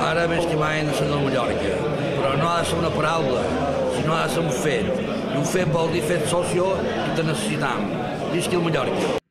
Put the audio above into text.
Ara més que mai no són del Mallorca, però no ha de ser una paraula, sinó ha de ser un fet. I un fet vol dir fet socio i te necessitam. Visqui el Mallorca.